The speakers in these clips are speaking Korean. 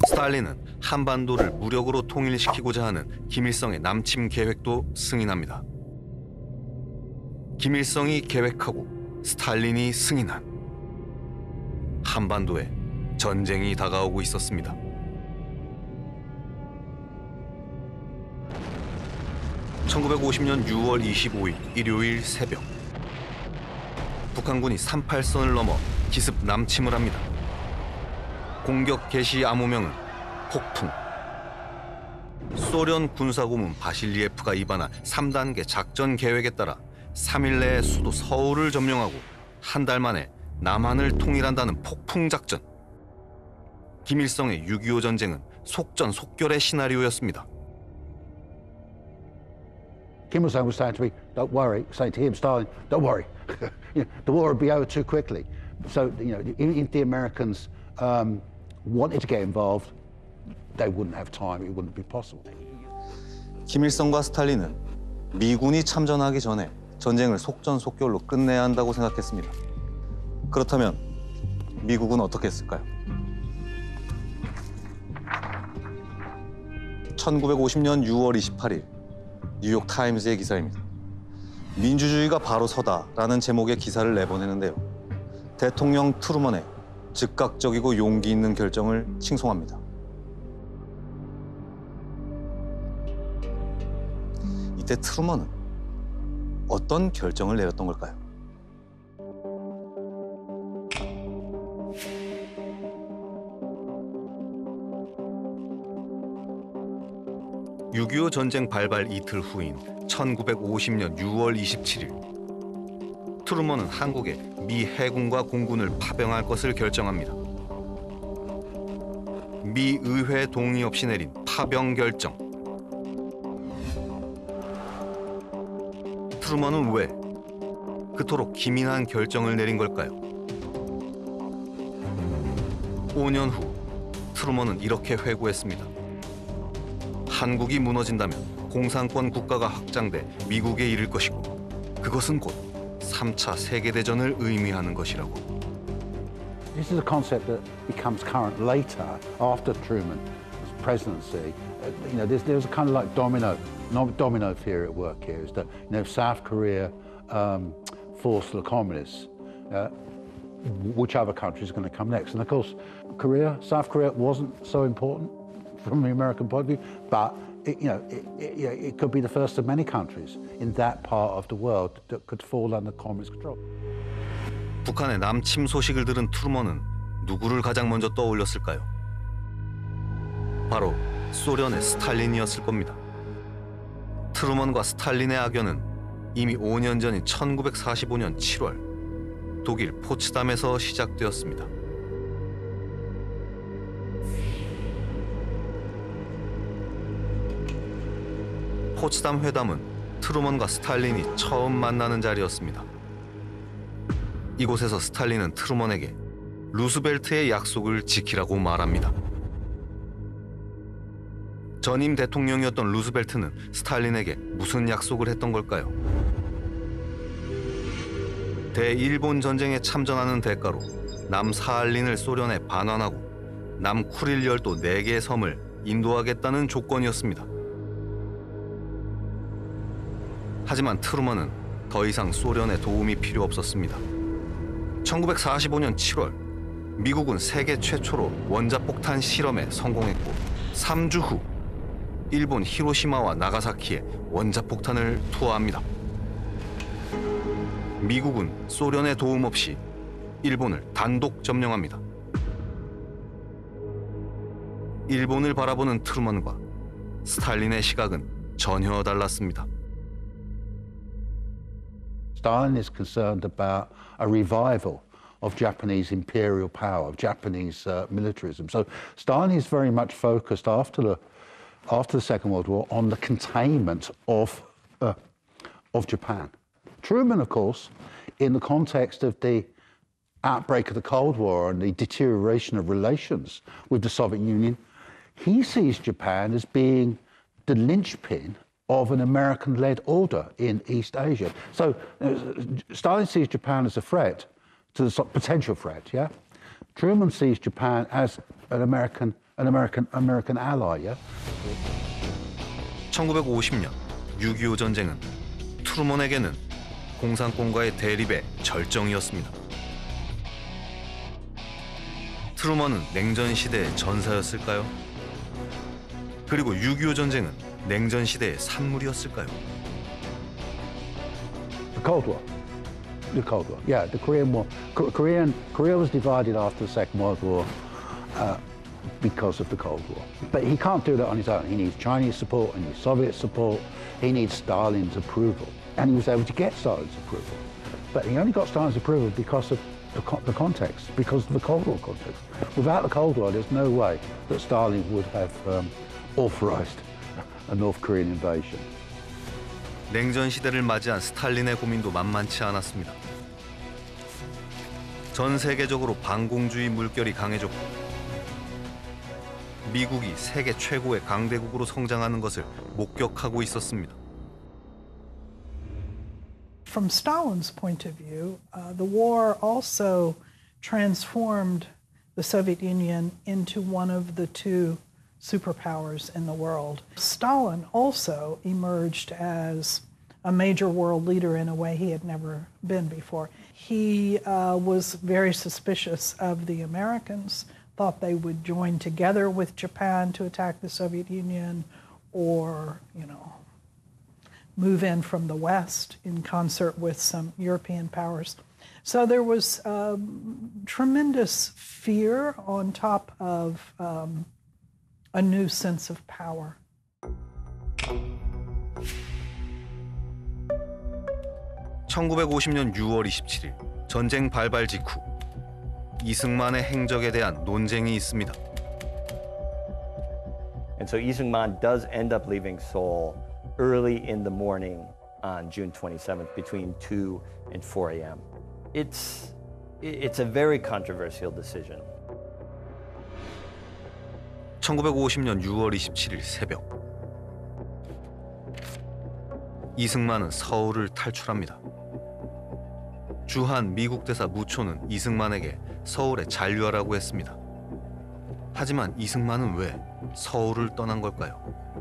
스탈린은 한반도를 무력으로 통일시키고자 하는 김일성의 남침 계획도 승인합니다. 김일성이 계획하고 스탈린이 승인한 한반도에 전쟁이 다가오고 있었습니다. (1950년 6월 25일) 일요일 새벽, 북한군이 38선을 넘어 기습 남침을 합니다. 공격 개시 암호명은 폭풍. 소련 군사고문 바실리에프가 입안한 3단계 작전 계획에 따라 3일 내에 수도 서울을 점령하고 한 달 만에 남한을 통일한다는 폭풍 작전. 김일성의 6.25 전쟁은 속전속결의 시나리오였습니다. Kim Il-sung was saying to me, "Don't worry," saying to him, Stalin, "Don't worry, the war would be over too quickly." So, if the Americans wanted to get involved, they wouldn't have time. It wouldn't be possible. 김일성과 스탈린은 미군이 참전하기 전에 전쟁을 속전속결로 끝내야 한다고 생각했습니다. 그렇다면 미국은 어떻게 했을까요? 1950년 6월 28일 뉴욕 타임즈의 기사입니다. 민주주의가 바로 서다라는 제목의 기사를 내보내는데요. 대통령 트루먼의 즉각적이고 용기 있는 결정을 칭송합니다. 이때 트루먼은 어떤 결정을 내렸던 걸까요? (6.25) 전쟁 발발 이틀 후인 1950년 6월 27일, 트루먼은 한국에 미 해군과 공군을 파병할 것을 결정합니다. 미 의회 동의 없이 내린 파병 결정. 트루먼은 왜 그토록 기민한 결정을 내린 걸까요? 5년 후 트루먼은 이렇게 회고했습니다. 한국이 무너진다면 공산권 국가가 확장돼 미국에 이를 것이고, 그것은 곧 3차 세계대전을 의미하는 것이라고. This is a concept that becomes current later, after Truman's presidency. There's a kind of like domino theory at work here. Is that South Korea forced the communists, which other country is going to come next? And of course, South Korea wasn't so important from the American point of view, but it could be the first of many countries in that part of the world that could fall under communist control. 북한의 남침 소식을 들은 트루먼은 누구를 가장 먼저 떠올렸을까요? 바로 소련의 스탈린이었을 겁니다. 트루먼과 스탈린의 악연은 이미 5년 전인 1945년 7월 독일 포츠담에서 시작되었습니다. 포츠담 회담은 트루먼과 스탈린이 처음 만나는 자리였습니다. 이곳에서 스탈린은 트루먼에게 루스벨트의 약속을 지키라고 말합니다. 전임 대통령이었던 루스벨트는 스탈린에게 무슨 약속을 했던 걸까요? 대일본 전쟁에 참전하는 대가로 남사할린을 소련에 반환하고 남쿠릴 열도 4개의 섬을 인도하겠다는 조건이었습니다. 하지만 트루먼은 더 이상 소련의 도움이 필요 없었습니다. 1945년 7월, 미국은 세계 최초로 원자폭탄 실험에 성공했고 3주 후 일본 히로시마와 나가사키에 원자폭탄을 투하합니다. 미국은 소련의 도움 없이 일본을 단독 점령합니다. 일본을 바라보는 트루먼과 스탈린의 시각은 전혀 달랐습니다. Stalin is concerned about a revival of Japanese imperial power, of Japanese militarism. So Stalin is very much focused after the Second World War on the containment of Japan. Truman, of course, in the context of the outbreak of the Cold War and the deterioration of relations with the Soviet Union, he sees Japan as being the linchpin of an American-led order in East Asia. So Stalin sees Japan as a threat, to the potential threat, yeah, Truman sees Japan as an American ally. Yeah. 1950년 6.25 전쟁은 트루먼에게는 공산권과의 대립의 절정이었습니다. 트루먼은 냉전 시대의 전사였을까요? 그리고 6.25 전쟁은 냉전 시대의 산물이었을까요? The Cold War. The Cold War. Yeah, the Korean War. Korea was divided after the Second World War because of the Cold War. But he can't do that on his own. He needs Chinese support, he needs Soviet support, he needs Stalin's approval. And he was able to get Stalin's approval. But he only got Stalin's approval because of the context, because of the Cold War context. Without the Cold War, there's no way that Stalin would have authorized a North Korean invasion. 냉전 시대를 맞이한 스탈린의 고민도 만만치 않았습니다. 전 세계적으로 반공주의 물결이 강해졌고 미국이 세계 최고의 강대국으로 성장하는 것을 목격하고 있었습니다. From Stalin's point of view, the war also transformed the Soviet Union into one of the two superpowers in the world. Stalin also emerged as a major world leader in a way he had never been before. He was very suspicious of the Americans, thought they would join together with Japan to attack the Soviet Union or, move in from the West in concert with some European powers. So there was tremendous fear on top of a new sense of power. (1950년 6월 27일) 전쟁 발발 직후 이승만의 행적에 대한 논쟁이 있습니다. And so Isungman does end up leaving Seoul early in the morning on June 27th, between 2 and 4 a.m. It's a very controversial decision. 1950년 6월 27일 새벽 이승만은 서울을 탈출합니다. 주한 미국 대사 무초는 이승만에게 서울에 잔류하라고 했습니다. 하지만 이승만은 왜 서울을 떠난 걸까요?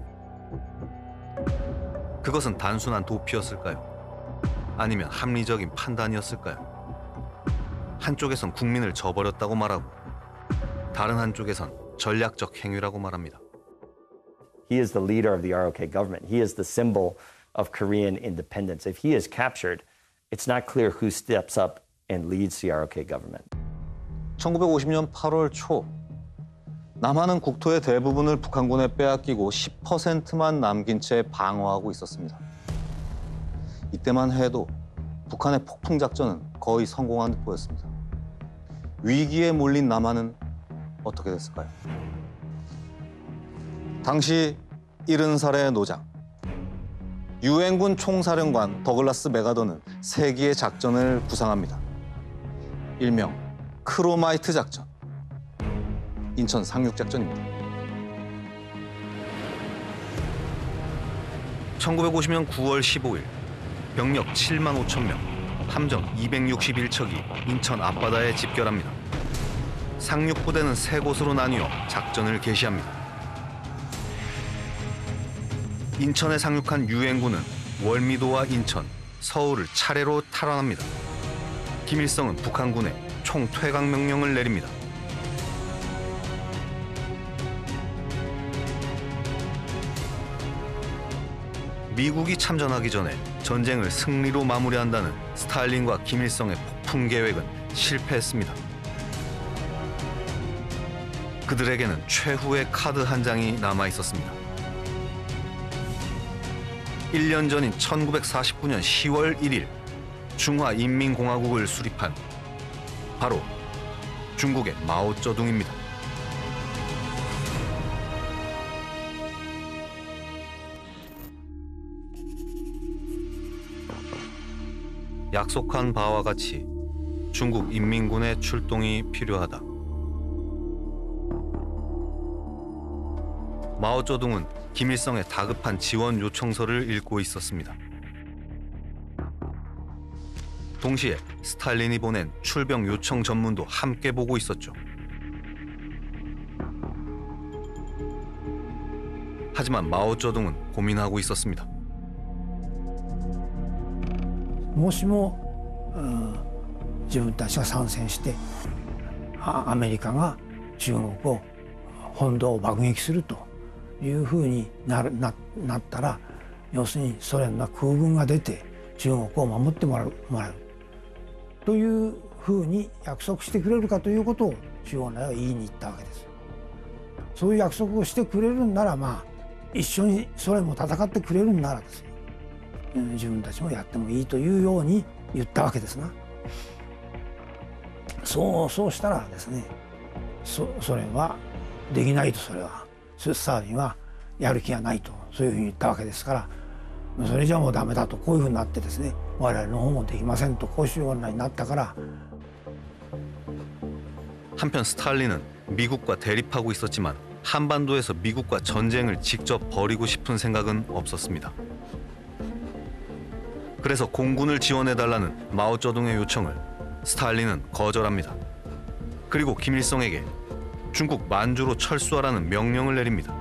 그것은 단순한 도피였을까요? 아니면 합리적인 판단이었을까요? 한쪽에선 국민을 저버렸다고 말하고 다른 한쪽에선 전략적 행위라고 말합니다. He is the leader of the ROK government. He is the symbol of Korean independence. If he is captured, it's not clear who steps up and leads the ROK government. 1950년 8월 초 남한은 국토의 대부분을 북한군에 빼앗기고 10%만 남긴 채 방어하고 있었습니다. 이때만 해도 북한의 폭풍 작전은 거의 성공한 듯 보였습니다. 위기에 몰린 남한은 어떻게 됐을까요? 당시 70살의 노장, 유엔군 총사령관 더글라스 메가더는 세기의 작전을 구상합니다. 일명 크로마이트 작전, 인천 상륙작전입니다. 1950년 9월 15일 병력 7만 5천 명, 함정 261척이 인천 앞바다에 집결합니다. 상륙부대는 세 곳으로 나뉘어 작전을 개시합니다. 인천에 상륙한 유엔군은 월미도와 인천, 서울을 차례로 탈환합니다. 김일성은 북한군에 총퇴각 명령을 내립니다. 미국이 참전하기 전에 전쟁을 승리로 마무리한다는 스탈린과 김일성의 폭풍 계획은 실패했습니다. 그들에게는 최후의 카드 한 장이 남아 있었습니다. 1년 전인 1949년 10월 1일 중화인민공화국을 수립한 바로 중국의 마오쩌둥입니다. 약속한 바와 같이 중국 인민군의 출동이 필요하다. 마오쩌둥은 김일성의 다급한 지원 요청서를 읽고 있었습니다. 동시에 스탈린이 보낸 출병 요청 전문도 함께 보고 있었죠. 하지만 마오쩌둥은 고민하고 있었습니다. もしも自分たちが参戦してアメリカが中国を本土を爆撃するというふうになったら、要するにソ連の空軍が出て中国を守ってもらうというふうに約束してくれるかということを周恩来は言いに行ったわけです。そういう約束をしてくれるんなら、まあ一緒にソ連も戦ってくれるんならですね、自分たちもやってもいいというように言ったわけですな。そうしたらですね、ソ連はできないと、それはスターリンはやる気がないと、そういうふうに言ったわけですから、それじゃもうダメだと、こういうふうになってですね、我々の方もできませんと、こういうようになったから。 한편 스탈린은 미국과 대립하고 있었지만 한반도에서 미국과 전쟁을 직접 벌이고 싶은 생각은 없었습니다. 그래서 공군을 지원해달라는 마오쩌둥의 요청을 스탈린은 거절합니다. 그리고 김일성에게 중국 만주로 철수하라는 명령을 내립니다.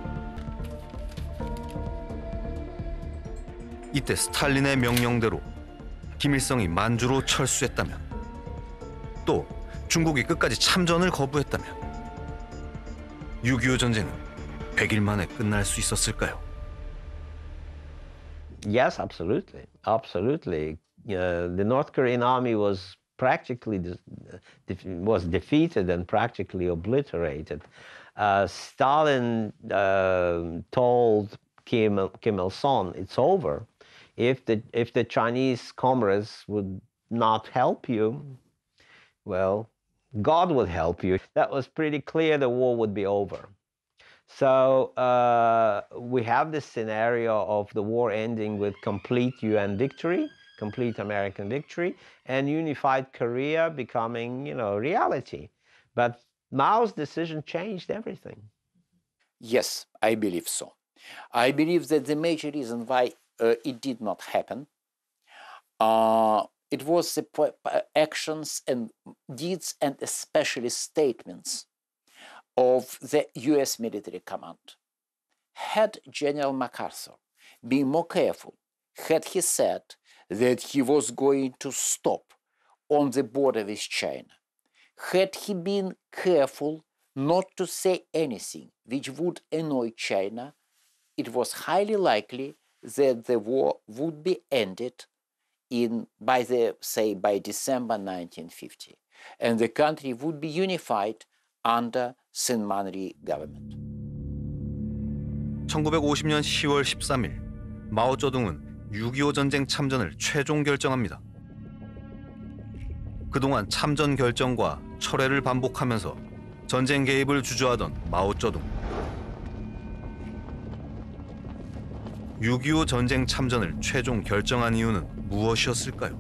이때 스탈린의 명령대로 김일성이 만주로 철수했다면, 또 중국이 끝까지 참전을 거부했다면 6.25 전쟁은 100일 만에 끝날 수 있었을까요? Yes, absolutely, absolutely. The North Korean army was practically was defeated and practically obliterated. Stalin told Kim Il-sung, "It's over. If the Chinese comrades would not help you, well, God would help you." That was pretty clear. The war would be over. So we have this scenario of the war ending with complete UN victory, complete American victory, and unified Korea becoming, reality. But Mao's decision changed everything. Yes, I believe so. I believe that the major reason why it did not happen, it was the actions and deeds and especially statements of the US military command. Had General MacArthur been more careful, had he said that he was going to stop on the border with China, had he been careful not to say anything which would annoy China, it was highly likely that the war would be ended by December 1950, and the country would be unified under Saint-Manri government. 1950년 10월 13일 마오쩌둥은 6.25 전쟁 참전을 최종 결정합니다. 그동안 참전 결정과 철회를 반복하면서 전쟁 개입을 주저하던 마오쩌둥. 6.25 전쟁 참전을 최종 결정한 이유는 무엇이었을까요?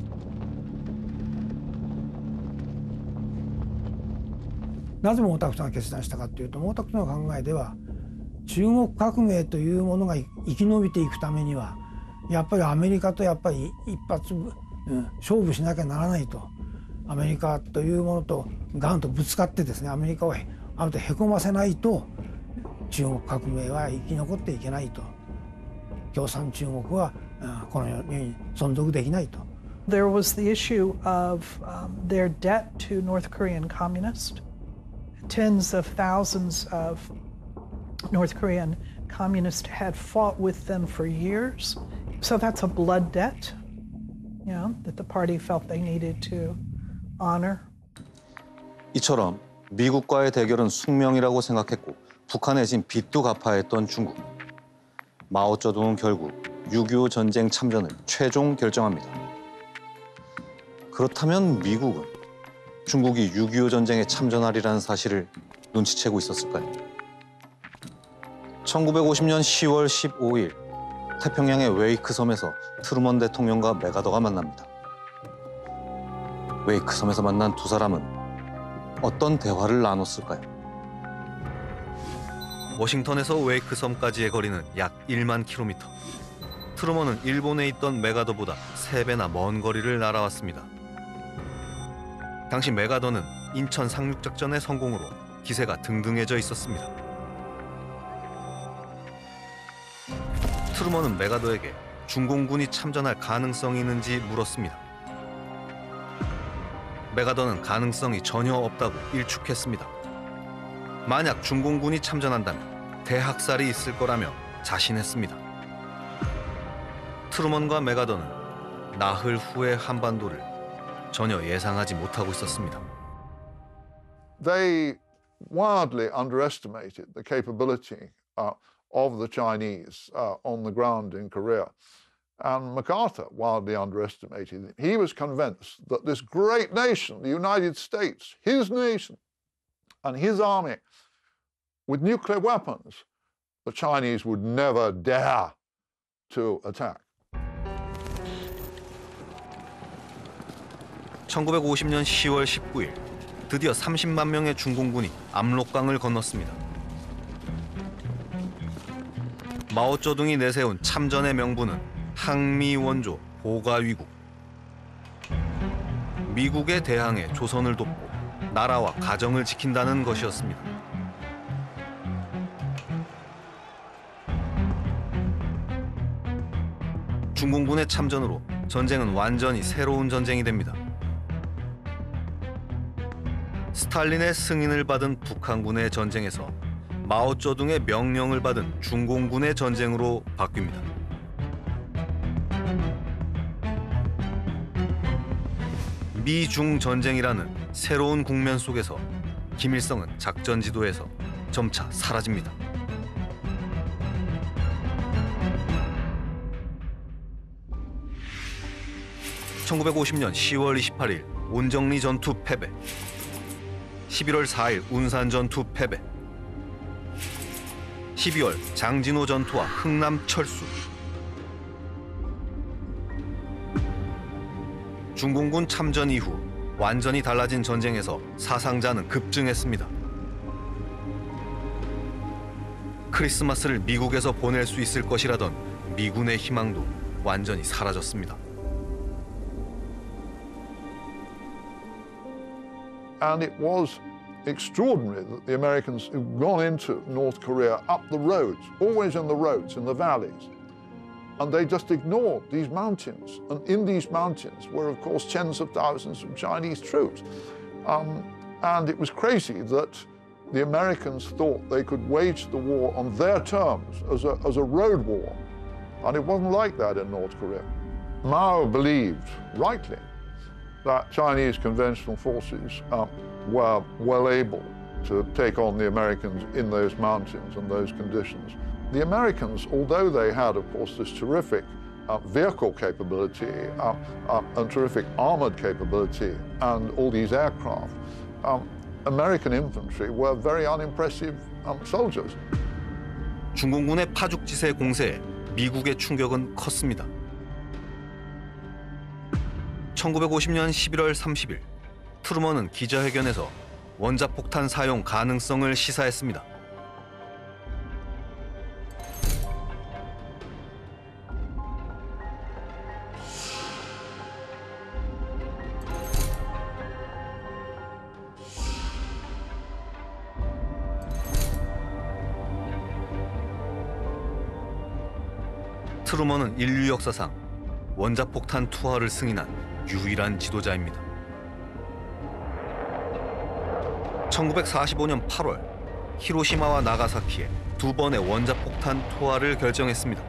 なぜ毛沢東が決断したかというと、毛沢東の考えでは中国革命というものが生き延びていくためにはやっぱりアメリカと一発、勝負しなきゃならないと、アメリカというものとガンとぶつかってですね、アメリカをある程度へこませないと中国革命は生き残っていけないと、共産中国はこのように存続できないと。 There was the issue of their debt to North Korean communists. Tens of thousands of North Korean communists had fought with them for years. So that's a blood debt, that the party felt they needed to honor. 이처럼 미국과의 대결은 숙명이라고 생각했고 북한에 진 빚도 갚아야 했던 중국. 마오쩌둥은 결국 6.25 전쟁 참전을 최종 결정합니다. 그렇다면 미국은 중국이 6.25 전쟁에 참전하리라는 사실을 눈치채고 있었을까요? 1950년 10월 15일 태평양의 웨이크 섬에서 트루먼 대통령과 맥아더가 만납니다. 웨이크 섬에서 만난 두 사람은 어떤 대화를 나눴을까요? 워싱턴에서 웨이크 섬까지의 거리는 약 1만 킬로미터. 트루먼은 일본에 있던 맥아더보다 3배나 먼 거리를 날아왔습니다. 당시 맥아더는 인천 상륙작전의 성공으로 기세가 등등해져 있었습니다. 트루먼은 메가더에게 중공군이 참전할 가능성이 있는지 물었습니다. 메가더는 가능성이 전혀 없다고 일축했습니다. 만약 중공군이 참전한다면 대학살이 있을 거라며 자신했습니다. 트루먼과 메가더는 나흘 후의 한반도를 전혀 예상하지 못하고 있었습니다. They wildly underestimated the capability of the Chinese on the ground in Korea. And MacArthur wildly underestimated it. He was convinced that this great nation, the United States, his nation and his army, with nuclear weapons, the Chinese would never dare to attack. 1950년 10월 19일, 드디어 30만 명의 중공군이 압록강을 건넜습니다. 마오쩌둥이 내세운 참전의 명분은 항미 원조 보가위국. 미국에 대항해 조선을 돕고 나라와 가정을 지킨다는 것이었습니다. 중공군의 참전으로 전쟁은 완전히 새로운 전쟁이 됩니다. 스탈린의 승인을 받은 북한군의 전쟁에서 마오쩌둥의 명령을 받은 중공군의 전쟁으로 바뀝니다. 미중 전쟁이라는 새로운 국면 속에서 김일성은 작전 지도에서 점차 사라집니다. (1950년 10월 28일) 온정리 전투 패배, 11월 4일 운산 전투 패배, 12월 장진호 전투와 흥남 철수. 중공군 참전 이후 완전히 달라진 전쟁에서 사상자는 급증했습니다. 크리스마스를 미국에서 보낼 수 있을 것이라던 미군의 희망도 완전히 사라졌습니다. And it was extraordinary that the Americans had gone into North Korea up the roads, always in the roads, in the valleys. And they just ignored these mountains. And in these mountains were, of course, tens of thousands of Chinese troops. And it was crazy that the Americans thought they could wage the war on their terms as a road war. And it wasn't like that in North Korea. Mao believed, rightly, that Chinese conventional forces were well able to take on the Americans in those mountains and those conditions. The Americans, although they had, of course, this terrific vehicle capability and terrific armored capability and all these aircraft, American infantry were very unimpressive soldiers. 중공군의 파죽지세 공세에 미국의 충격은 컸습니다. 1950년 11월 30일, 트루먼은 기자회견에서 원자폭탄 사용 가능성을 시사했습니다. 트루먼은 인류 역사상 원자폭탄 투하를 승인한 유일한 지도자입니다. 1945년 8월, 히로시마와 나가사키에 두 번의 원자폭탄 투하를 결정했습니다.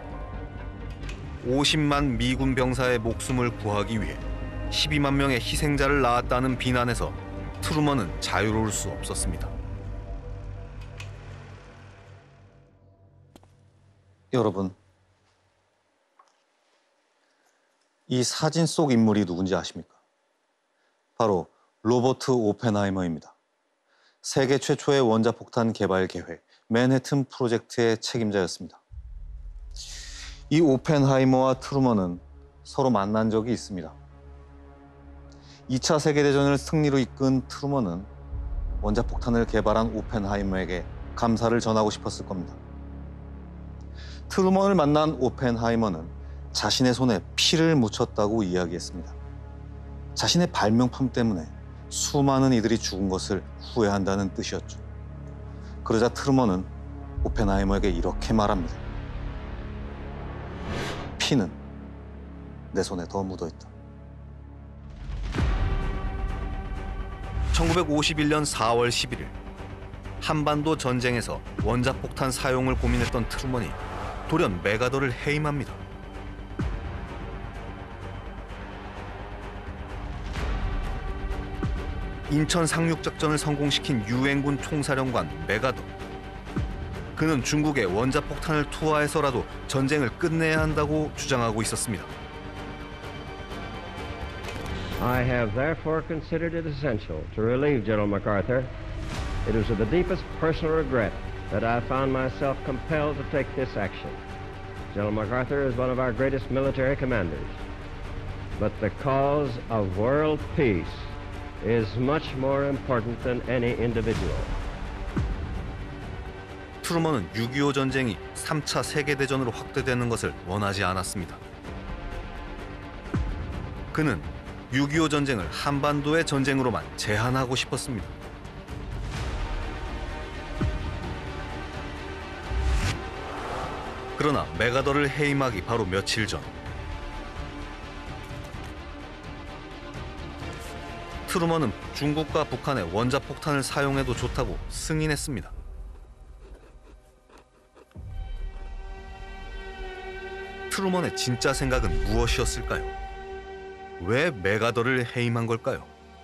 50만 미군 병사의 목숨을 구하기 위해 12만 명의 희생자를 낳았다는 비난에서 트루먼은 자유로울 수 없었습니다. 여러분, 이 사진 속 인물이 누군지 아십니까? 바로 로버트 오펜하이머입니다. 세계 최초의 원자폭탄 개발 계획, 맨해튼 프로젝트의 책임자였습니다. 이 오펜하이머와 트루먼은 서로 만난 적이 있습니다. 2차 세계대전을 승리로 이끈 트루먼은 원자폭탄을 개발한 오펜하이머에게 감사를 전하고 싶었을 겁니다. 트루먼을 만난 오펜하이머는 자신의 손에 피를 묻혔다고 이야기했습니다. 자신의 발명품 때문에 수많은 이들이 죽은 것을 후회한다는 뜻이었죠. 그러자 트루먼은 오펜하이머에게 이렇게 말합니다. 피는 내 손에 더 묻어있다. 1951년 4월 11일 한반도 전쟁에서 원자폭탄 사용을 고민했던 트루먼이 돌연 메가더를 해임합니다. 인천 상륙작전을 성공시킨 유엔군 총사령관 메가더. 그는 중국에 원자폭탄을 투하해서라도 전쟁을 끝내야 한다고 주장하고 있었습니다. I have therefore considered it essential to relieve General MacArthur. It was with the deepest personal regret that I found myself compelled to take this action. General MacArthur is one of our greatest military commanders. But the cause of world peace is much more important than any individual. 트루먼은 6.25 전쟁이 3차 세계대전으로 확대되는 것을 원하지 않았습니다. 그는 6.25 전쟁을 한반도의 전쟁으로만 제한하고 싶었습니다. 그러나 메가더를 해임하기 바로 며칠 전 트루먼은 중국과 북한의 원자폭탄을 사용해도 좋다고 승인했습니다. 트루먼의 진짜 생각은 무엇이었을까요? 왜 메가더를 해임한 걸까요?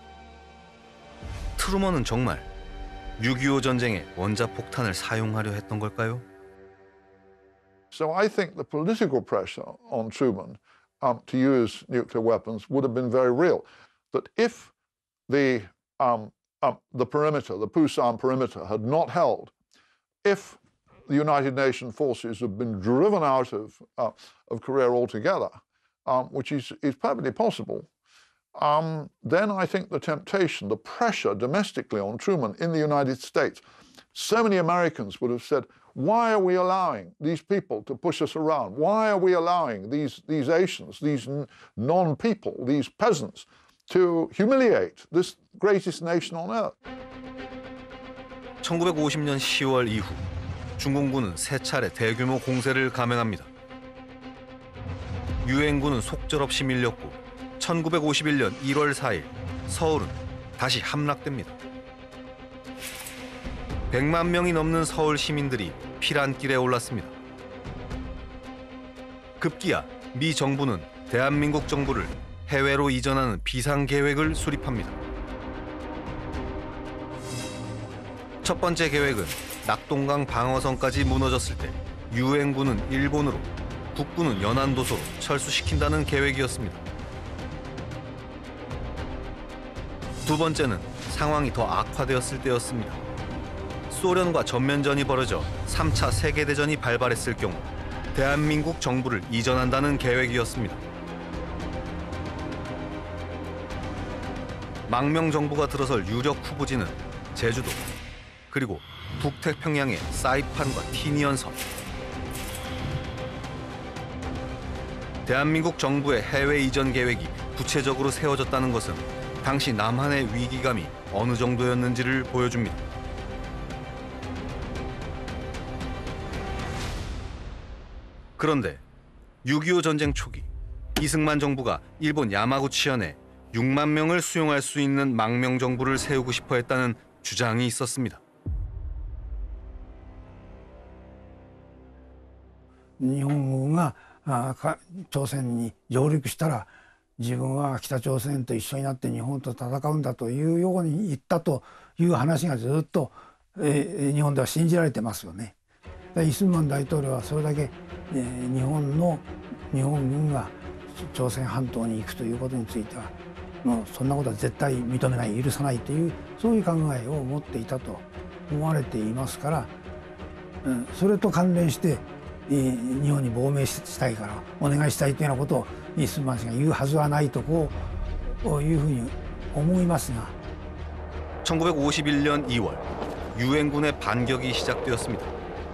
트루먼은 정말 6.25 전쟁에 원자폭탄을 사용하려 했던 걸까요? So I think the political pressure on Truman to use nuclear weapons would have been very real. That if the perimeter, the Pusan perimeter, had not held, if the United Nations forces had been driven out of Korea altogether, which is perfectly possible, then I think the temptation, the pressure domestically on Truman in the United States, so many Americans would have said, why are we allowing these people to push us around? Why are we allowing these Asians, these non-people, these peasants, to humiliate this greatest nation on earth? 1950년 10월 이후 중공군은 세 차례 대규모 공세를 감행합니다. 유엔군은 속절없이 밀렸고 1951년 1월 4일 서울은 다시 함락됩니다. 100만 명이 넘는 서울 시민들이 피란길에 올랐습니다. 급기야 미 정부는 대한민국 정부를 해외로 이전하는 비상계획을 수립합니다. 첫 번째 계획은 낙동강 방어선까지 무너졌을 때 유엔군은 일본으로, 국군은 연안도서로 철수시킨다는 계획이었습니다. 두 번째는 상황이 더 악화되었을 때였습니다. 소련과 전면전이 벌어져 3차 세계대전이 발발했을 경우 대한민국 정부를 이전한다는 계획이었습니다. 망명 정부가 들어설 유력 후보지는 제주도, 그리고 북태평양의 사이판과 티니안 섬. 대한민국 정부의 해외 이전 계획이 구체적으로 세워졌다는 것은 당시 남한의 위기감이 어느 정도였는지를 보여줍니다. 그런데 6.25 전쟁 초기 이승만 정부가 일본 야마구치현에 6만 명을 수용할 수 있는 망명 정부를 세우고 싶어 했다는 주장이 있었습니다. 日本軍が朝鮮に上陸したら自分は北朝鮮と一緒になって日本と戦うんだというように言ったという話がずっと日本では信じられてますよね。イスマン大統領はそれだけ日本軍が朝鮮半島に行くということについてはもうそんなことは絶対認めない、許さないというそういう考えを持っていたと思われていますから、それと関連して日本に亡命したいからお願いしたいというようなことをイスマン氏が言うはずはないとこういうふうに思いますが 1951년 2월 유엔군의 반격이 시작되었습니다.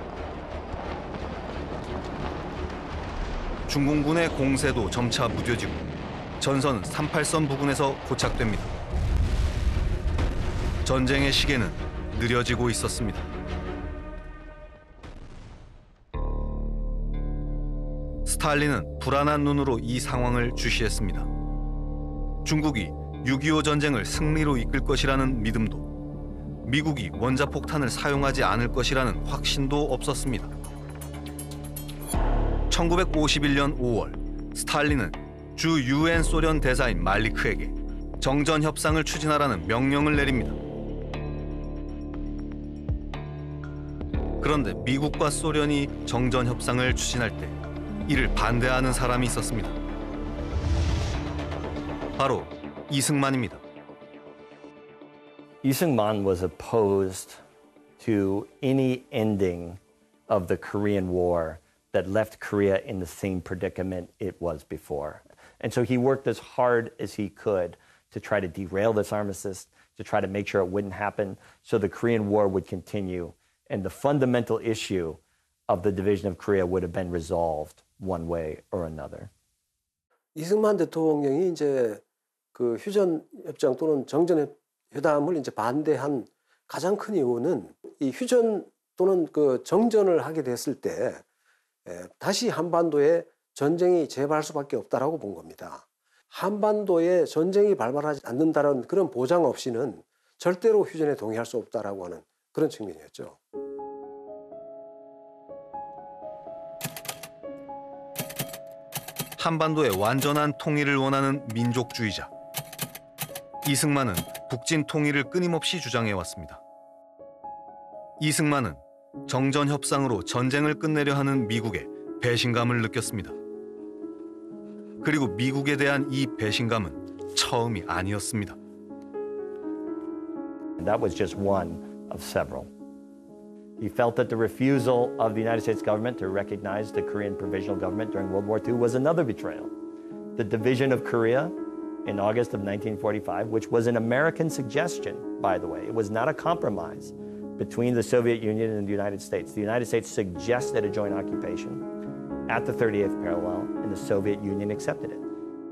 중공군의 공세도 점차 무뎌지고 전선은 38선 부근에서 고착됩니다. 전쟁의 시계는 느려지고 있었습니다. 스탈린은 불안한 눈으로 이 상황을 주시했습니다. 중국이 6.25 전쟁을 승리로 이끌 것이라는 믿음도, 미국이 원자폭탄을 사용하지 않을 것이라는 확신도 없었습니다. 1951년 5월, 스탈린은 주 UN 소련 대사인 말리크에게 정전 협상을 추진하라는 명령을 내립니다. 그런데 미국과 소련이 정전 협상을 추진할 때 이를 반대하는 사람이 있었습니다. 바로 이승만입니다. Lee was opposed to any ending of the Korean War that left Korea in the same predicament it was before. And so he worked as hard as he could to try to derail this armistice, to try to make sure it wouldn't happen, so the Korean War would continue, and the fundamental issue of the division of Korea would have been resolved one way or another. 이승만 대통령이 이제 그 휴전 협정 또는 정전 회담을 이제 반대한 가장 큰 이유는 이 휴전 또는 그 정전을 하게 됐을 때 다시 한반도에 전쟁이 재발할 수밖에 없다라고 본 겁니다. 한반도에 전쟁이 발발하지 않는다는 그런 보장 없이는 절대로 휴전에 동의할 수 없다라고 하는 그런 측면이었죠. 한반도의 완전한 통일을 원하는 민족주의자. 이승만은 북진 통일을 끊임없이 주장해왔습니다. 이승만은 정전 협상으로 전쟁을 끝내려 하는 미국에 배신감을 느꼈습니다. 그리고 미국에 대한 이 배신감은 처음이 아니었습니다. That was just one of several. He felt that the refusal of the United States government to recognize the Korean Provisional Government during World War II was another betrayal. The division of Korea in August of 1945, which was an American suggestion, by the way. It was not a compromise between the Soviet Union and the United States. The United States suggested a joint occupation at the 38th parallel, and the Soviet Union accepted it.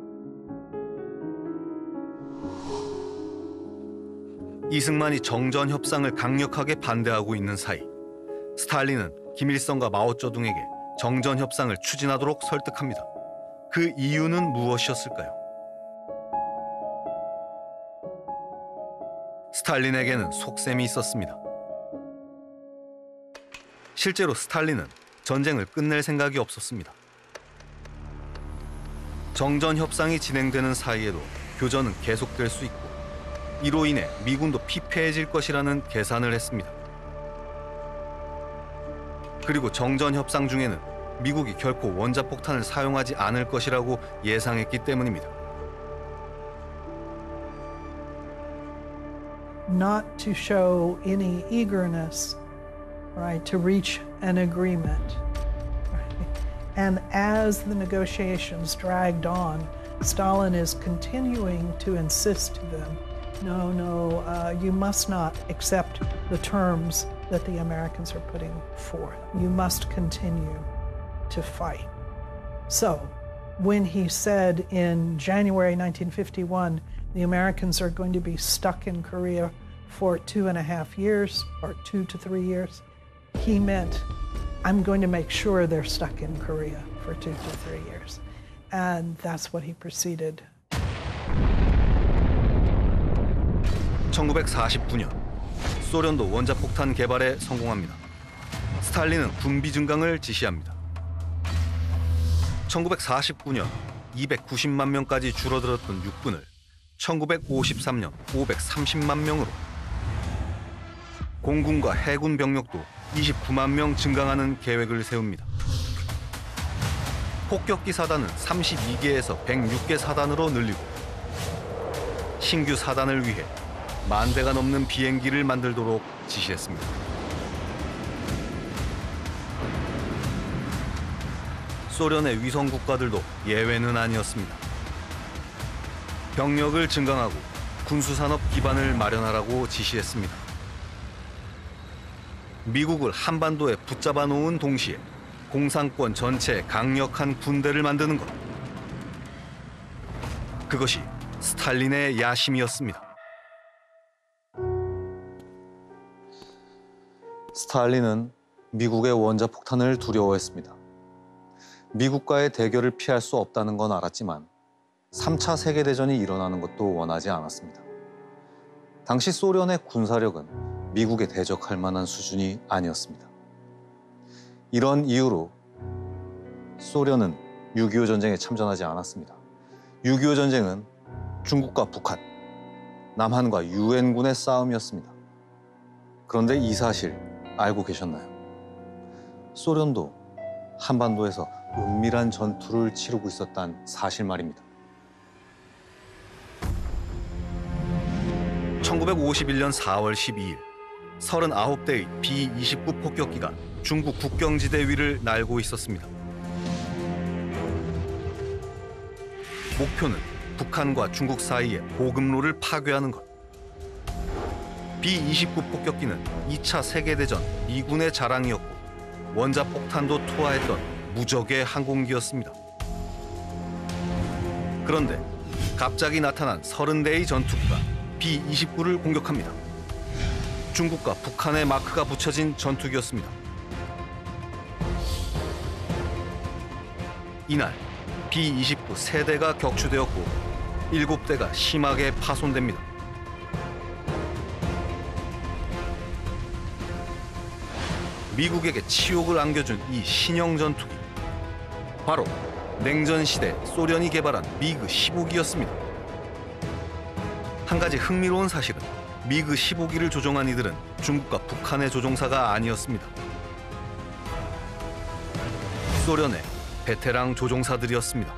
이승만이 정전 협상을 강력하게 반대하고 있는 사이, 스탈린은 김일성과 마오쩌둥에게 정전 협상을 추진하도록 설득합니다. 그 이유는 무엇이었을까요? 스탈린에게는 속셈이 있었습니다. 실제로 스탈린은 전쟁을 끝낼 생각이 없었습니다. 정전 협상이 진행되는 사이에도 교전은 계속될 수 있고 이로 인해 미군도 피폐해질 것이라는 계산을 했습니다. 그리고 정전 협상 중에는 미국이 결코 원자폭탄을 사용하지 않을 것이라고 예상했기 때문입니다. Not to show any eagerness, right, to reach an agreement. Right? And as the negotiations dragged on, Stalin is continuing to insist to them, no, you must not accept the terms that the Americans are putting forth. You must continue to fight. So, when he said in January 1951, the Americans are going to be stuck in Korea for 2.5 years, or 2 to 3 years, he meant, I'm going to make sure they're stuck in Korea for 2 to 3 years. And that's what he proceeded. 1949년, 소련도 원자폭탄 개발에 성공합니다. 스탈린은 군비 증강을 지시합니다. 1949년 290만 명까지 줄어들었던 육군을 1953년 530만 명으로, 공군과 해군 병력도 29만 명 증강하는 계획을 세웁니다. 폭격기 사단은 32개에서 106개 사단으로 늘리고 신규 사단을 위해 10,000대가 넘는 비행기를 만들도록 지시했습니다. 소련의 위성 국가들도 예외는 아니었습니다. 병력을 증강하고 군수산업 기반을 마련하라고 지시했습니다. 미국을 한반도에 붙잡아 놓은 동시에 공산권 전체에 강력한 군대를 만드는 것. 그것이 스탈린의 야심이었습니다. 스탈린은 미국의 원자폭탄을 두려워했습니다. 미국과의 대결을 피할 수 없다는 건 알았지만 3차 세계대전이 일어나는 것도 원하지 않았습니다. 당시 소련의 군사력은 미국에 대적할 만한 수준이 아니었습니다. 이런 이유로 소련은 6.25 전쟁에 참전하지 않았습니다. 6.25 전쟁은 중국과 북한, 남한과 유엔군의 싸움이었습니다. 그런데 이 사실 알고 계셨나요? 소련도 한반도에서 은밀한 전투를 치르고 있었다는 사실 말입니다. 1951년 4월 12일 39대의 B-29 폭격기가 중국 국경지대 위를 날고 있었습니다. 목표는 북한과 중국 사이의 보급로를 파괴하는 것. B-29 폭격기는 2차 세계대전 미군의 자랑이었고 원자폭탄도 투하했던 무적의 항공기였습니다. 그런데 갑자기 나타난 30대의 전투기가 B-29를 공격합니다. 중국과 북한의 마크가 붙여진 전투기였습니다. 이날 B-29 3대가 격추되었고 7대가 심하게 파손됩니다. 미국에게 치욕을 안겨준 이 신형 전투기, 바로 냉전 시대 소련이 개발한 미그 15기였습니다. 한 가지 흥미로운 사실은 미그 15기를 조종한 이들은 중국과 북한의 조종사가 아니었습니다. 소련의 베테랑 조종사들이었습니다.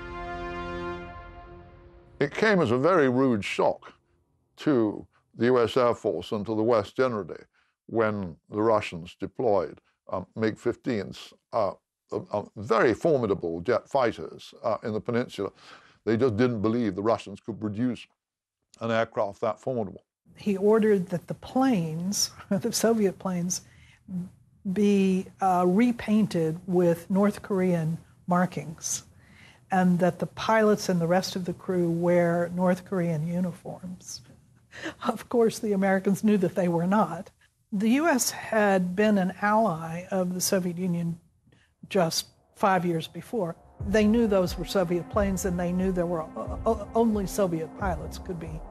It came as a very rude shock to the US Air Force and to the West generally when the Russians deployed MiG-15s, very formidable jet fighters in the peninsula. They just didn't believe the Russians could produce an aircraft that formidable. He ordered that the planes, the Soviet planes, be repainted with North Korean markings, and that the pilots and the rest of the crew wear North Korean uniforms. Of course, the Americans knew that they were not. The U.S. had been an ally of the Soviet Union just 5 years before. They knew those were Soviet planes, and they knew there were only Soviet pilots could be.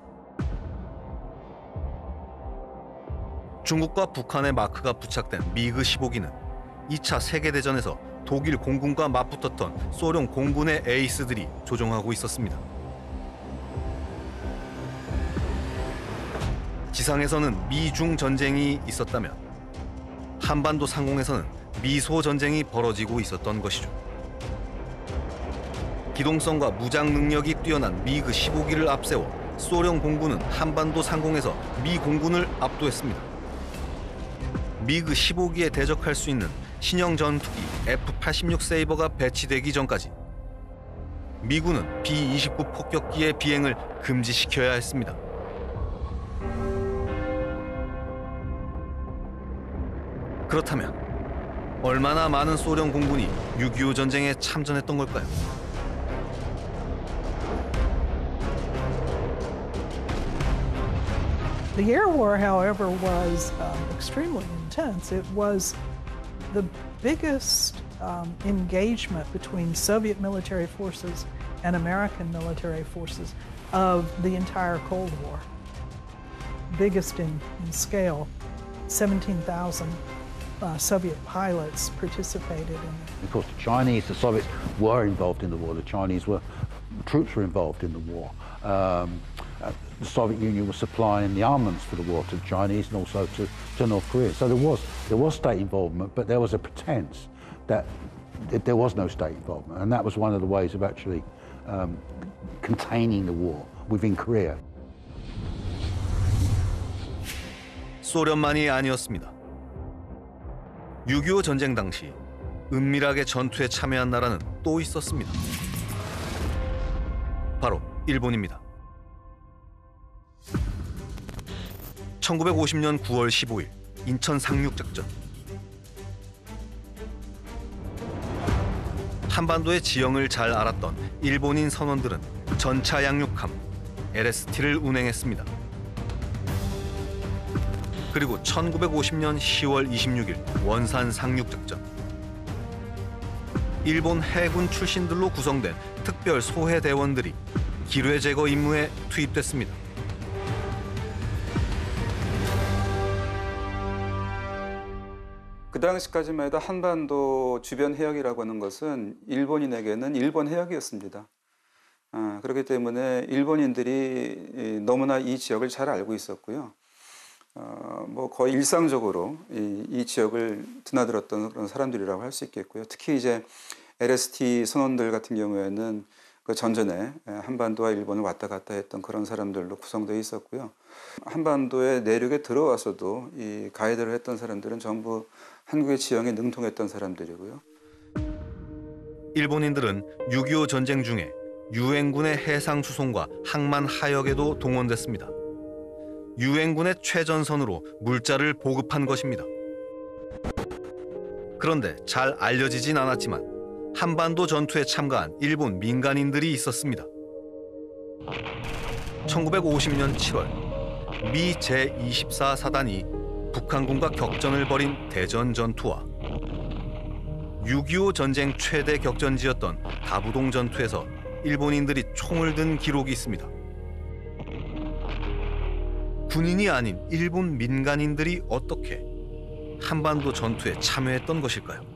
중국과 북한의 마크가 부착된 미그 15기는 2차 세계대전에서 독일 공군과 맞붙었던 소련 공군의 에이스들이 조종하고 있었습니다. 지상에서는 미중 전쟁이 있었다면 한반도 상공에서는 미소 전쟁이 벌어지고 있었던 것이죠. 기동성과 무장 능력이 뛰어난 미그 15기를 앞세워 소련 공군은 한반도 상공에서 미 공군을 압도했습니다. 미그 15기에 대적할 수 있는 신형 전투기 F-86 세이버가 배치되기 전까지 미군은 B-29 폭격기의 비행을 금지시켜야 했습니다. 그렇다면 얼마나 많은 소련 공군이 6.25 전쟁에 참전했던 걸까요? The air war, however, was extremely intense. It was the biggest engagement between Soviet military forces and American military forces of the entire Cold War. Biggest in scale. 17,000 Soviet pilots participated in it. Of course, the Chinese, the Soviets were involved in the war. The troops were involved in the war. The Soviet Union was supplying the armaments for the war to the Chinese and also to North Korea. So there was state involvement, but there was a pretense that there was no state involvement, and that was one of the ways of actually containing the war within Korea. 소련만이 아니었습니다. 6.25 전쟁 당시 은밀하게 전투에 참여한 나라는 또 있었습니다. 바로 일본입니다. 1950년 9월 15일 인천 상륙작전. 한반도의 지형을 잘 알았던 일본인 선원들은 전차 양육함 LST를 운행했습니다. 그리고 1950년 10월 26일 원산 상륙작전. 일본 해군 출신들로 구성된 특별 소해 대원들이 기뢰 제거 임무에 투입됐습니다. 그 당시까지만 해도 한반도 주변 해역이라고 하는 것은 일본인에게는 일본 해역이었습니다. 그렇기 때문에 일본인들이 너무나 이 지역을 잘 알고 있었고요. 뭐 거의 일상적으로 이 지역을 드나들었던 그런 사람들이라고 할 수 있겠고요. 특히 이제 LST 선원들 같은 경우에는 그 전전에 한반도와 일본을 왔다 갔다 했던 그런 사람들로 구성되어 있었고요. 한반도의 내륙에 들어와서도 이 가이드를 했던 사람들은 전부 한국의 지형에 능통했던 사람들이고요. 일본인들은 6.25 전쟁 중에 유엔군의 해상 수송과 항만 하역에도 동원됐습니다. 유엔군의 최전선으로 물자를 보급한 것입니다. 그런데 잘 알려지진 않았지만 한반도 전투에 참가한 일본 민간인들이 있었습니다. 1950년 7월 미 제24사단이 북한군과 격전을 벌인 대전 전투와 6.25 전쟁 최대 격전지였던 다부동 전투에서 일본인들이 총을 든 기록이 있습니다. 군인이 아닌 일본 민간인들이 어떻게 한반도 전투에 참여했던 것일까요?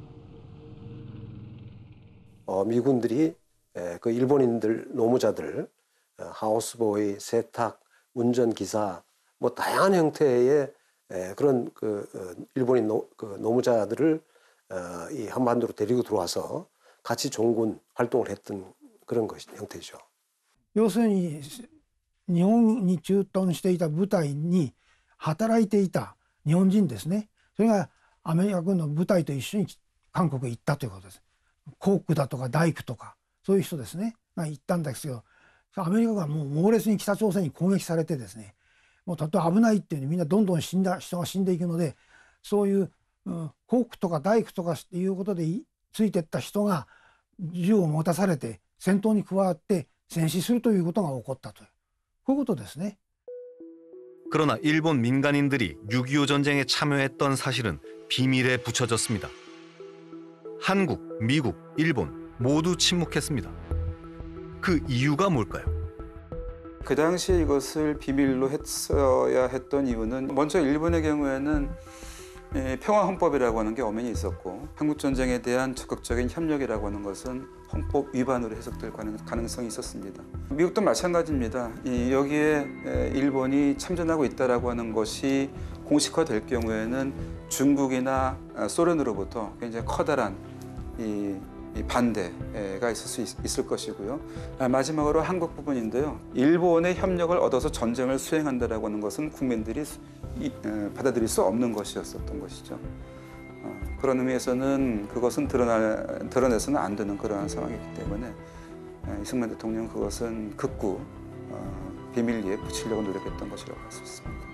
미군들이 그 일본인들 노무자들, 하우스보이, 세탁, 운전기사, 뭐 다양한 형태의 그런 일본인 노무자들을 이 한반도로 데리고 들어와서 같이 종군 활동을 했던 그런 형태죠. 要するに日本に駐屯していた部隊に働いていた日本人ですね。それがアメリカ軍の部隊と一緒に韓国へ行ったということです。コックだとか大工とかそういう人ですねが行ったんですけど、アメリカがもう猛烈に北朝鮮に攻撃されてですね、もうとても危ないっていうふうにみんなどんどん人が死んでいくので、そういう、コックとか大工とかっていうことでついてった人が銃を持たされて戦闘に加わって戦死するということが起こったという、こういうことですね。 그러나 일본 민간인들이 6.25 전쟁에 참여했던 사실은 비밀에 붙여졌습니다. 한국, 미국, 일본 모두 침묵했습니다. 그 이유가 뭘까요? 그 당시에 이것을 비밀로 했어야 했던 이유는 먼저 일본의 경우에는 평화헌법이라고 하는 게 엄연히 있었고 한국전쟁에 대한 적극적인 협력이라고 하는 것은 헌법 위반으로 해석될 가능성이 있었습니다. 미국도 마찬가지입니다. 여기에 일본이 참전하고 있다라고 하는 것이 공식화될 경우에는 중국이나 소련으로부터 굉장히 커다란 이 반대가 있을 것이고요. 마지막으로 한국 부분인데요. 일본의 협력을 얻어서 전쟁을 수행한다라고 하는 것은 국민들이 받아들일 수 없는 것이었던 것이죠. 그런 의미에서는 그것은 드러내서는 안 되는 그러한 상황이기 때문에 이승만 대통령은 그것은 극구 비밀리에 붙이려고 노력했던 것이라고 할 수 있습니다.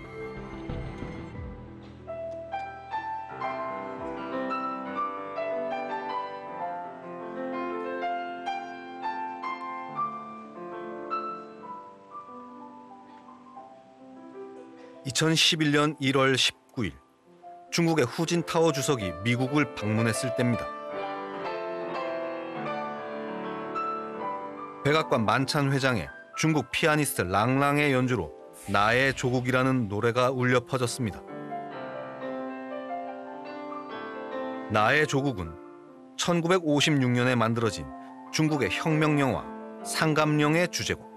(2011년 1월 19일) 중국의 후진타오 주석이 미국을 방문했을 때입니다. 백악관 만찬 회장에 중국 피아니스트 랑랑의 연주로 나의 조국이라는 노래가 울려 퍼졌습니다. 나의 조국은 1956년에 만들어진 중국의 혁명 영화 상감령의 주제곡.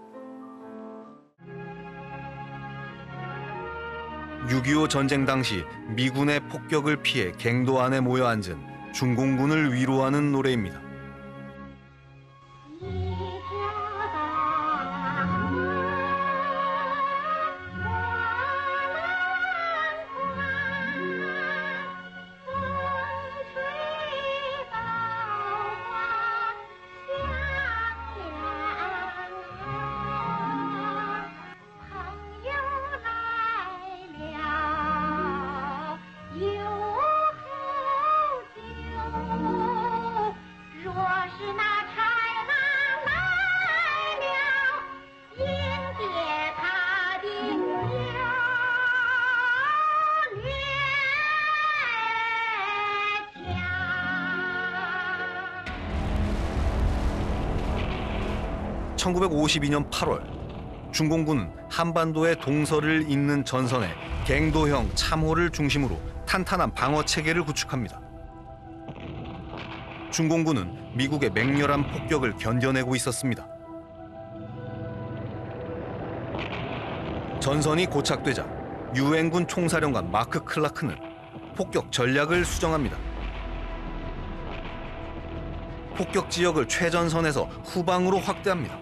6.25 전쟁 당시 미군의 폭격을 피해 갱도 안에 모여 앉은 중공군을 위로하는 노래입니다. 1952년 8월 중공군은 한반도의 동서를 잇는 전선에 갱도형 참호를 중심으로 탄탄한 방어 체계를 구축합니다. 중공군은 미국의 맹렬한 폭격을 견뎌내고 있었습니다. 전선이 고착되자 유엔군 총사령관 마크 클라크는 폭격 전략을 수정합니다. 폭격 지역을 최전선에서 후방으로 확대합니다.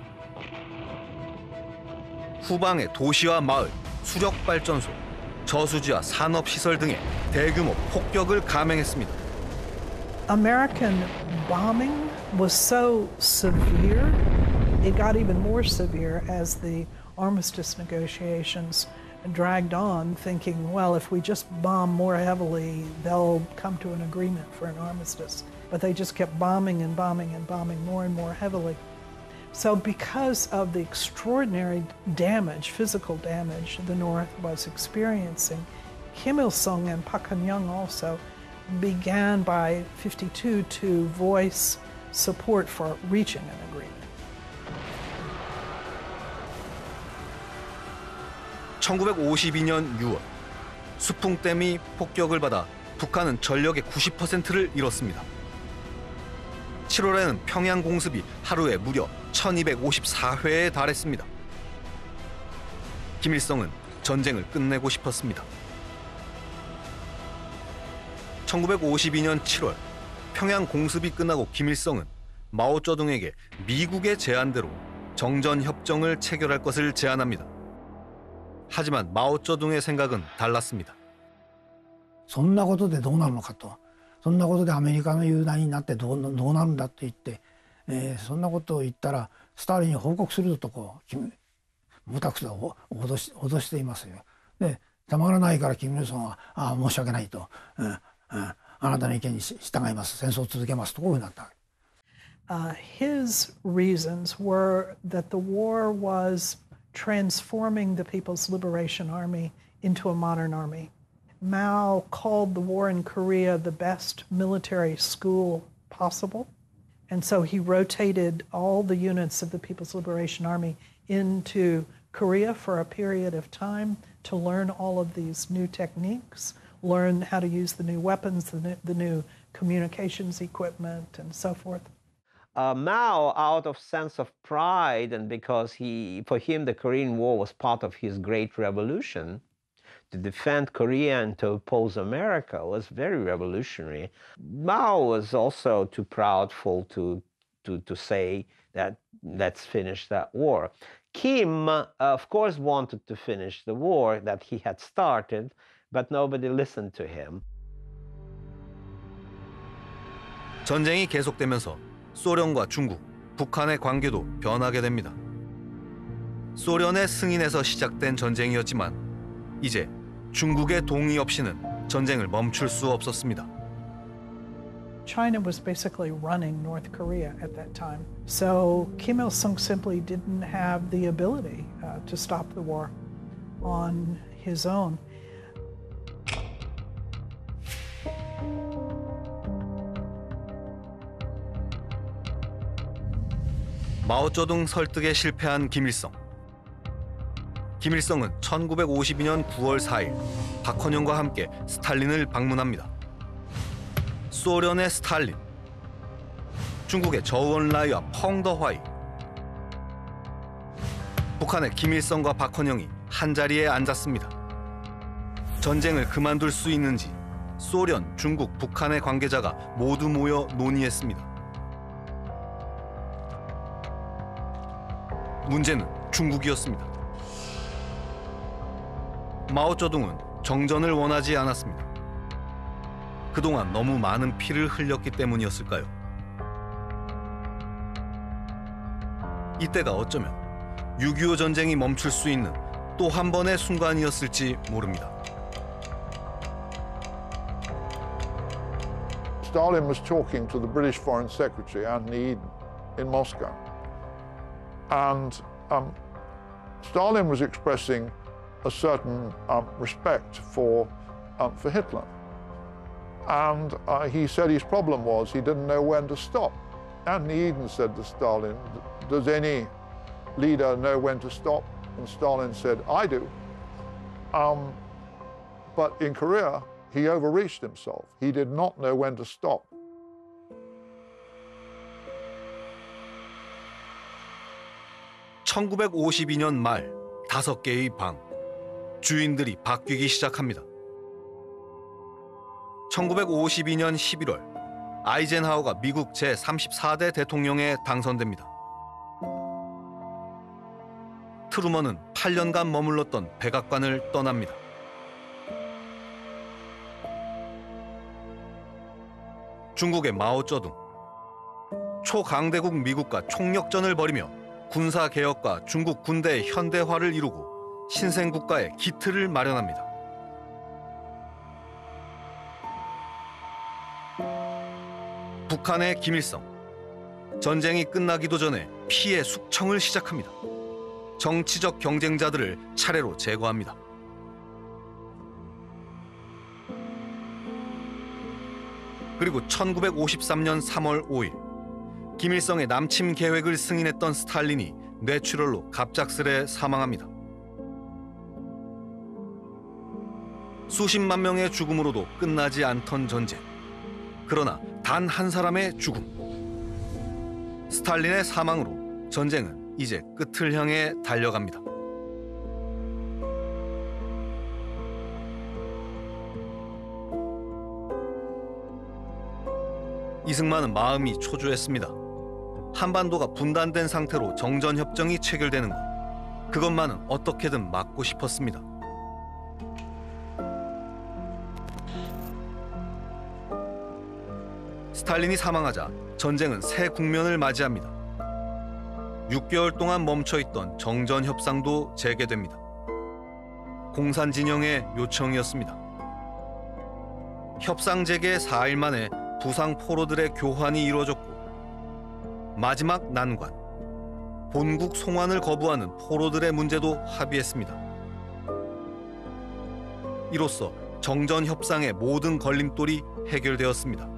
후방의 도시와 마을, 수력발전소, 저수지와 산업시설 등의 대규모 폭격을 감행했습니다. American bombing was so severe, it got even more severe as the armistice negotiations dragged on, thinking, well, if we just bomb more heavily, they'll come to an agreement for an armistice. But they just kept bombing and bombing and bombing more and more heavily. So because of the extraordinary damage, physical damage, the North was experiencing, Kim Il-sung and Park Han-young also began by 52 to voice support for reaching an agreement. 1952년 6월 수풍댐이 폭격을 받아 북한은 전력의 90%를 잃었습니다. 7월에는 평양 공습이 하루에 무려 1254회에 달했습니다. 김일성은 전쟁을 끝내고 싶었습니다. 1952년 7월 평양 공습이 끝나고 김일성은 마오쩌둥에게 미국의 제안대로 정전협정을 체결할 것을 제안합니다. 하지만 마오쩌둥의 생각은 달랐습니다. そんなことでどうなるのかと、そんなことでアメリカの有難になってどうなるんだと言って、そんなことを言ったらスターリンに報告するとこう無託さを脅していますよ。でたまらないからキム・イルソンは申し訳ないと、あなたの意見に従います、戦争を続けますとこういうふうになったわけ。 His reasons were that the war was transforming the People's Liberation Army into a modern army. Mao called the war in Korea the best military school possible. And so he rotated all the units of the People's Liberation Army into Korea for a period of time to learn all of these new techniques, learn how to use the new weapons, the new communications equipment, and so forth. Mao, out of sense of pride and because for him the Korean War was part of his great revolution, to defend Korea and to oppose America was very revolutionary. Mao was also too proudful to say that let's finish that war. Kim, of course, wanted to finish the war that he had started, but nobody listened to him. 전쟁이 계속되면서 소련과 중국, 북한의 관계도 변하게 됩니다. 소련의 승인에서 시작된 전쟁이었지만 이제 중국의 동의 없이는 전쟁을 멈출 수 없었습니다. China was basically running North Korea at that time. So Kim Il-sung simply didn't have the ability to stop the war on his own. 마오쩌둥 설득에 실패한 김일성. 김일성은 1952년 9월 4일 박헌영과 함께 스탈린을 방문합니다. 소련의 스탈린, 중국의 저우언라이와 펑더화이, 북한의 김일성과 박헌영이 한자리에 앉았습니다. 전쟁을 그만둘 수 있는지 소련, 중국, 북한의 관계자가 모두 모여 논의했습니다. 문제는 중국이었습니다. 마오쩌둥은 정전을 원하지 않았습니다. 그동안 너무 많은 피를 흘렸기 때문이었을까요? 이때가 어쩌면 6.25 전쟁이 멈출 수 있는 또 한 번의 순간이었을지 모릅니다. Stalin was talking to the British Foreign Secretary, Anthony Eden, in Moscow. And Stalin was expressing a certain respect for Hitler. And he said his problem was he didn't know when to stop. Anthony Eden said to Stalin, does any leader know when to stop? And Stalin said, I do. But in Korea, he overreached himself. He did not know when to stop. (1952년) 말 5개의 방. 주인들이 바뀌기 시작합니다. 1952년 11월 아이젠하워가 미국 제34대 대통령에 당선됩니다. 트루먼은 8년간 머물렀던 백악관을 떠납니다. 중국의 마오쩌둥. 초강대국 미국과 총력전을 벌이며 군사개혁과 중국 군대의 현대화를 이루고 신생국가의 기틀을 마련합니다. 북한의 김일성. 전쟁이 끝나기도 전에 피해 숙청을 시작합니다. 정치적 경쟁자들을 차례로 제거합니다. 그리고 1953년 3월 5일 김일성의 남침 계획을 승인했던 스탈린이 뇌출혈로 갑작스레 사망합니다. 수십만 명의 죽음으로도 끝나지 않던 전쟁. 그러나 단 한 사람의 죽음. 스탈린의 사망으로 전쟁은 이제 끝을 향해 달려갑니다. 이승만은 마음이 초조했습니다. 한반도가 분단된 상태로 정전협정이 체결되는 것, 그것만은 어떻게든 막고 싶었습니다. 스탈린이 사망하자 전쟁은 새 국면을 맞이합니다. 6개월 동안 멈춰있던 정전협상도 재개됩니다. 공산 진영의 요청이었습니다. 협상 재개 4일 만에 부상 포로들의 교환이 이루어졌고 마지막 난관, 본국 송환을 거부하는 포로들의 문제도 합의했습니다. 이로써 정전협상의 모든 걸림돌이 해결되었습니다.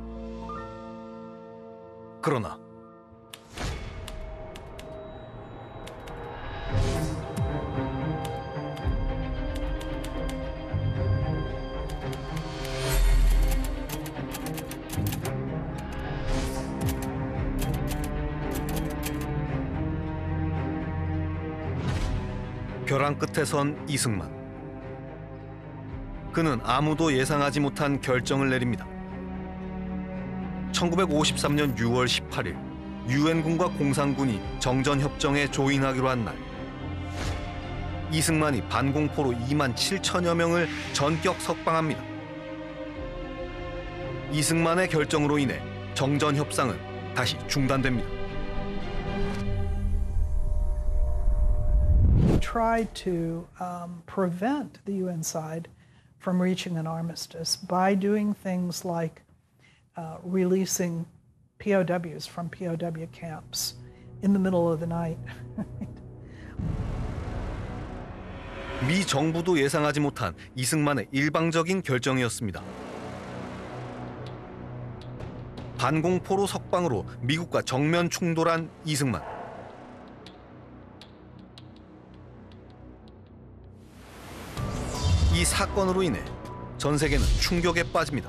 그러나 벼랑 끝에 선 이승만. 그는 아무도 예상하지 못한 결정을 내립니다. 1953년 6월 18일 유엔군과 공산군이 정전협정에 조인하기로 한 날, 이승만이 반공포로 2만 7천여 명을 전격 석방합니다. 이승만의 결정으로 인해 정전협상은 다시 중단됩니다. Tried to prevent the UN side from reaching an armistice by doing things like releasing POWs from POW camps in the middle of the night. 미 정부도 예상하지 못한 이승만의 일방적인 결정이었습니다. 반공포로 석방으로 미국과 정면 충돌한 이승만. 이 사건으로 인해 전 세계는 충격에 빠집니다.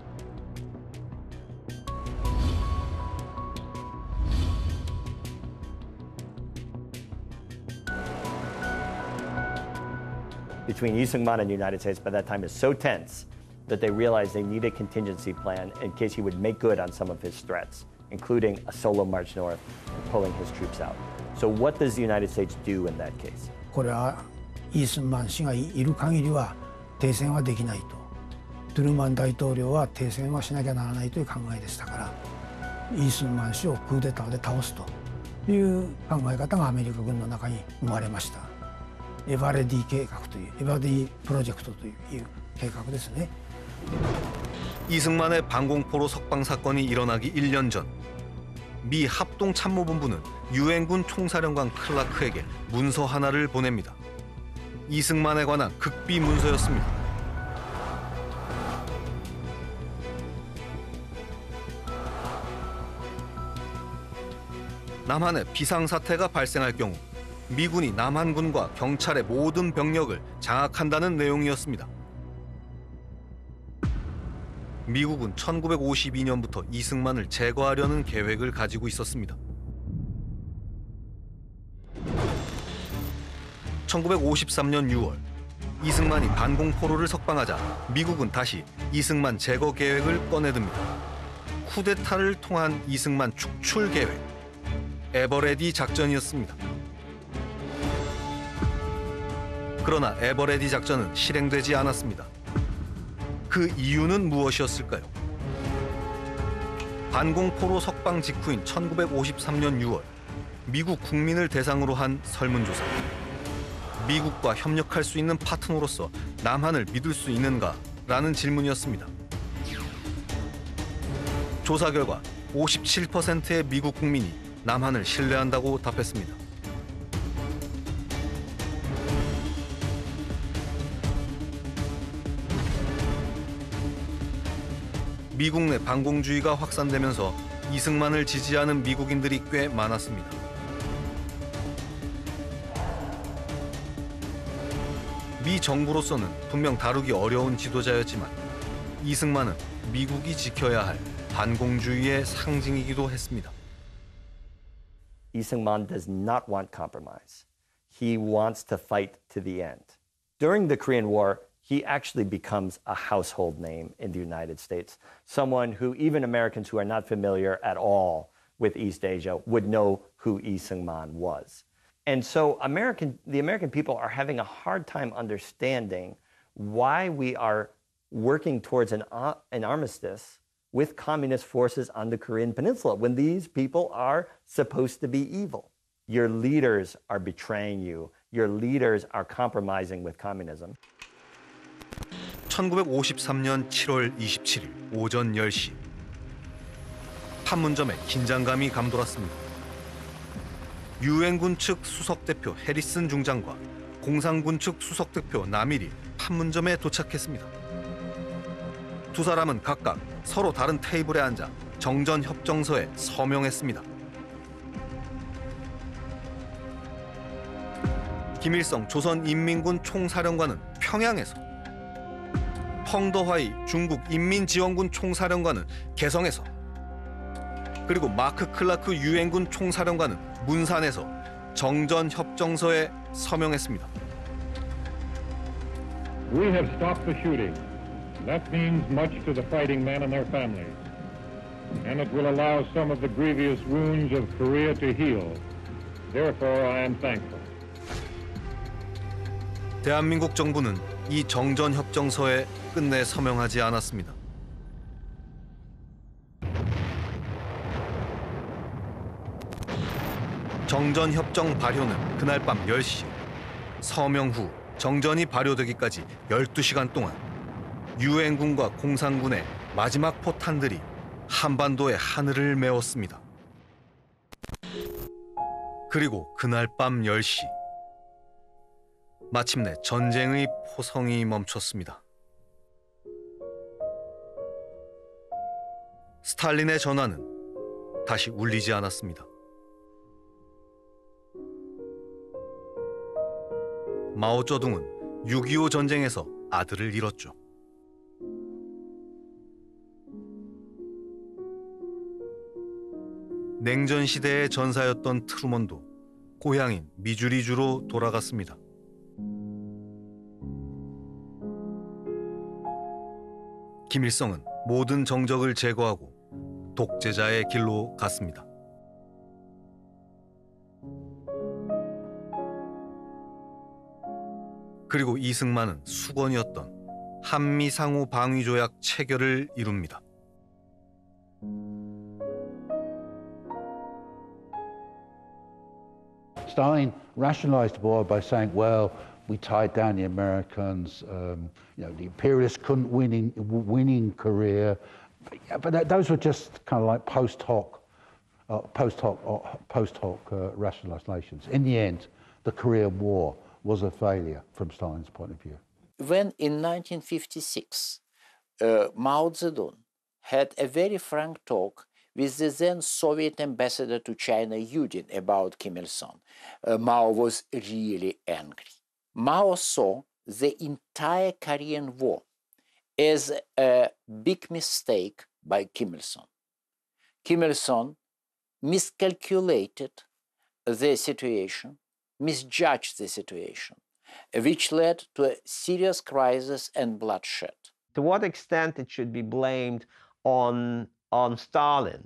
Between Isengman and the United States by that time is so tense that they realized they need a contingency plan in case he would make good on some of his threats, including a solo march north and pulling his troops out. So what does the United States do in that case? これはイースンマン氏がいる限りは停戦はできないと。トゥルーマン大統領は停戦はしなきゃならないという考えでしたから、イースンマン氏をクーデターで倒すという考え方がアメリカ軍の中に生まれました。エバレディ計画という、エバレディプロジェクトという計画ですね。 이승만의 반공포로 석방 사건이 일어나기 1년 전, 미 합동참모본부는 유엔군 총사령관 클라크에게 문서 하나를 보냅니다. 이승만에 관한 극비 문서였습니다. 남한에 비상사태가 발생할 경우 미군이 남한군과 경찰의 모든 병력을 장악한다는 내용이었습니다. 미국은 1952년부터 이승만을 제거하려는 계획을 가지고 있었습니다. 1953년 6월 이승만이 반공포로를 석방하자 미국은 다시 이승만 제거 계획을 꺼내듭니다. 쿠데타를 통한 이승만 축출 계획, 에버레디 작전이었습니다. 그러나 에버레디 작전은 실행되지 않았습니다. 그 이유는 무엇이었을까요? 반공포로 석방 직후인 1953년 6월 미국 국민을 대상으로 한 설문조사. 미국과 협력할 수 있는 파트너로서 남한을 믿을 수 있는가? 라는 질문이었습니다. 조사 결과 57%의 미국 국민이 남한을 신뢰한다고 답했습니다. 미국 내 반공주의가 확산되면서 이승만을 지지하는 미국인들이 꽤 많았습니다. 미 정부로서는 분명 다루기 어려운 지도자였지만 이승만은 미국이 지켜야 할 반공주의의 상징이기도 했습니다. Isengman does not want compromise. He wants to fight to the end. During the Korean War, he actually becomes a household name in the United States. Someone who even Americans who are not familiar at all with East Asia would know who Lee Seung-man was. And so the American people are having a hard time understanding why we are working towards an armistice with communist forces on the Korean Peninsula when these people are supposed to be evil. Your leaders are betraying you. Your leaders are compromising with communism. 1953년 7월 27일 오전 10시 판문점에 긴장감이 감돌았습니다. 유엔군 측 수석대표 해리슨 중장과 공산군 측 수석대표 남일이 판문점에 도착했습니다. 두 사람은 각각 서로 다른 테이블에 앉아 정전협정서에 서명했습니다. 김일성 조선인민군 총사령관은 평양에서, 펑더화이 중국 인민지원군 총사령관은 개성에서, 그리고 마크 클라크 유엔군 총사령관은 문산에서 정전협정서에 서명했습니다. We have stopped the shooting. That means much to the fighting men and their families. And it will allow some of the grievous wounds of Korea to heal. Therefore, I am thankful. 대한민국 정부는 이 정전협정서에 끝내 서명하지 않았습니다. 정전협정 발효는 그날 밤 10시, 서명 후 정전이 발효되기까지 12시간 동안 유엔군과 공산군의 마지막 포탄들이 한반도의 하늘을 메웠습니다. 그리고 그날 밤 10시, 마침내 전쟁의 포성이 멈췄습니다. 스탈린의 전화는 다시 울리지 않았습니다. 마오쩌둥은 6.25 전쟁에서 아들을 잃었죠. 냉전 시대의 전사였던 트루먼도 고향인 미주리주로 돌아갔습니다. 김일성은 모든 정적을 제거하고 독재자의 길로 갔습니다. 그리고 이승만은 수건이었던 한미 상호 방위 조약 체결을 이룹니다. Stalin rationalized the war by saying, well, we tied down the Americans, the imperialists couldn't win in Korea. But those were just kind of like post hoc rationalizations. In the end, the Korean War was a failure from Stalin's point of view. When in 1956, Mao Zedong had a very frank talk with the then Soviet ambassador to China, Yudin, about Kim Il-sung. Mao was really angry. Mao saw the entire Korean War as a big mistake by Kim Il-sung. Kim Il-sung miscalculated the situation, misjudged the situation, which led to a serious crisis and bloodshed. To what extent it should be blamed on Stalin?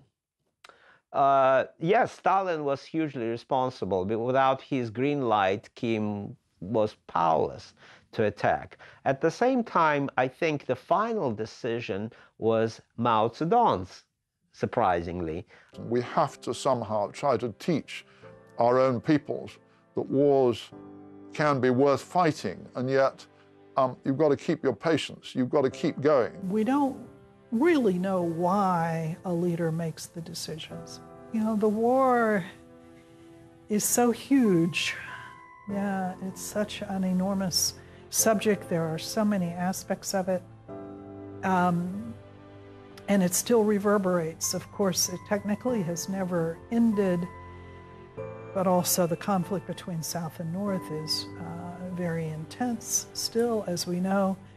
Yes, Stalin was hugely responsible, but without his green light, Kim was powerless to attack. At the same time, I think the final decision was Mao Zedong's, surprisingly. We have to somehow try to teach our own peoples that wars can be worth fighting, and yet you've got to keep your patience, you've got to keep going. We don't really know why a leader makes the decisions. You know, the war is so huge. Yeah, it's such an enormous subject. There are so many aspects of it. And it still reverberates. Of course, it technically has never ended, but also the conflict between South and North is very intense still, as we know.